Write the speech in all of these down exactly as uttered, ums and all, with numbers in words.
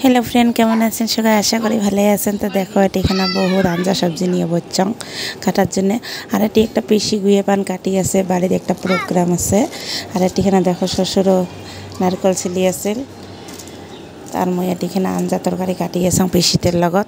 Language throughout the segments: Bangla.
हेलो फ्रेंड केमन आছেন সবাই আশা করি ভালোই আছেন। তো দেখো এটি এখানে বহুত আঞ্জা সবজি নিয়ে বচ্চং কাটার জন্য। আর এটি একটা পিসি গুয়ে পান কাটি আছে, বাড়ির একটা প্রোগ্রাম আছে। আর এটি এখানে দেখো শ্বশুরও নারকল ছিলি আছে। আর মই এটি এখানে আঞ্জা তরকারি কাটি আছেন পিসিতের লগত।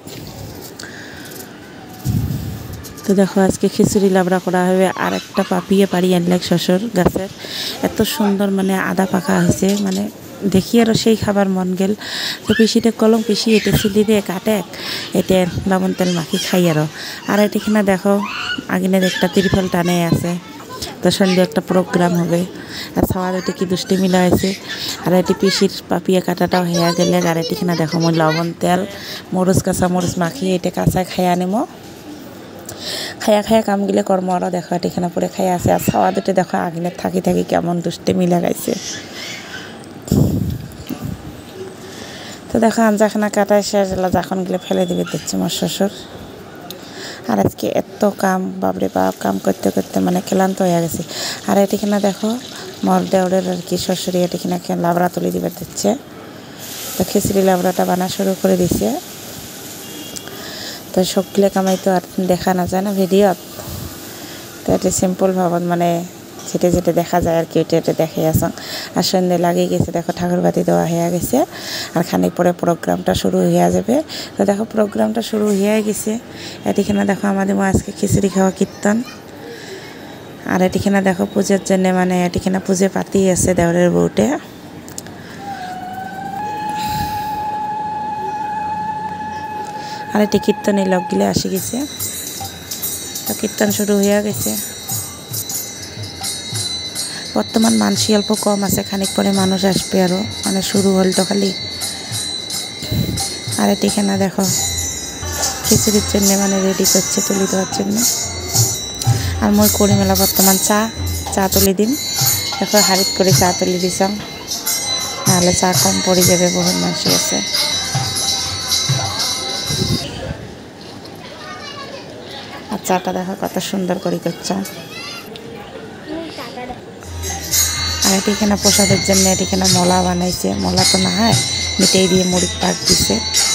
তো দেখো আজকে খিচুড়ি লাবড়া করা হবে। আর একটা পাপিয়ে পাড়ি আনলে শ্বশুর গাছের, এত সুন্দর মানে আদা পাকা হয়েছে, মানে দেখি আর সেই খাবার মন গেল। তো পিসিতে কলম পিসি এটে চিলি দিয়ে কাটে এতে লবণ তেল মাখি খাই আরো। আর এটিখানে দেখো আগিনের একটা তিরফল টানে আছে। তো সন্ধ্যে একটা প্রোগ্রাম হবে। আর সবার এটি কি দুষ্টি মিলা হয়েছে। আর এটি পিসির পাপিয়া কাটাটাও হেয়া গেলে। আর এটিখানে দেখো মই লবণ তেল মরিচ কাঁচা মরিচ মাখি এটে কাঁচা খাই আনিম। খায়া খায়া কাম গিলে কর্ম আরও দেখো এটিখানে পরে খাই আছে। আর ছাওয়া দুটো দেখো আগিনের থাকি থাকি কেমন দুষ্টি মিলা গাইছে। তো দেখো আঞ্জাখানা কাটাই শেষ এলা যখন গেলে ফেলে দিবে দিচ্ছে আমার শ্বশুর। আর আজকে এত কাম বাপরে বাপ, কাম করতে করতে মানে ক্লান্ত হয়ে গেছে। আর এটিখানে দেখো মর দেওরের আর কি শ্বশুরি এটিখানে লাবড়া তুলে দিবে দিচ্ছে। তো খিচুড়ি লাবড়াটা বানা শুরু করে দিছে। তো সবগুলো কামাই তো আর দেখা না যায় না ভিডিওত। তো এটি সিম্পল ভাবত মানে যেটা যেটা দেখা যায় আর কি এটা এটা দেখে আসং। আর সন্ধ্যে লাগিয়ে গেছে দেখো ঠাকুরবাতি দেওয়া হয়ে গেছে। আর খানিক পরে প্রোগ্রামটা শুরু হয়ে যাবে। তো দেখো প্রোগ্রামটা শুরু হয়ে গেছে। এটিখানে দেখো আমাদের মা আজকে খিচুড়ি খাওয়া কীর্তন। আর এটিখানে দেখো পুজোর জন্যে মানে এটিখানে পুজো পাতি আছে দেওরের বউটে। আর এটি কীর্তন এই লোকগুলো আসি গেছে। তো কীর্তন শুরু হয়ে গেছে। বর্তমান মানুষ অল্প কম আছে, খানিক পরে মানুষ আসবে আরও, মানে শুরু হল তো খালি। আর এটিখানে দেখো খিচুড়ির জন্য মানে রেডি করছে তুলি দেওয়ার জন্য। আর মই করি মেলা বর্তমান চা চা তুলি দিন। দেখো হারিত করে চা তুলি দিছাম, নাহলে চা কম পড়ে যাবে, বহুত মানুষ আছে। আর চাটা দেখো কত সুন্দর করে করছে। আর এটিখানে প্রসাদের জন্য এটিখানে মলা বানাইছে। মলা তো না হয় মিটাই দিয়ে মুড়ি পাক দিছে।